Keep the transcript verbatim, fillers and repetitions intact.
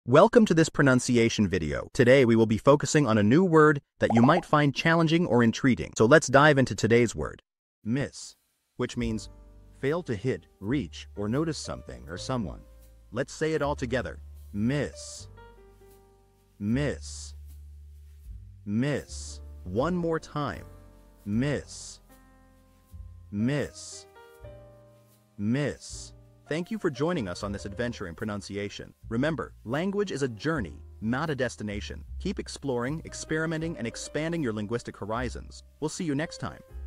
Welcome to this pronunciation video. Today we will be focusing on a new word that you might find challenging or intriguing. So let's dive into today's word. Miss, which means fail to hit, reach, or notice something or someone. Let's say it all together. Miss. Miss. Miss. One more time. Miss. Miss. Miss. Thank you for joining us on this adventure in pronunciation. Remember, language is a journey, not a destination. Keep exploring, experimenting, and expanding your linguistic horizons. We'll see you next time.